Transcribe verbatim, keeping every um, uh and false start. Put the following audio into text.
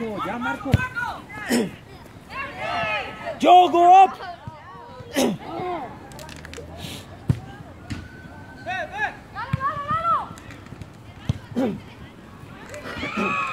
Marco, ya Marco. Joe, go up. Ve, ve. Dale, dale, dale.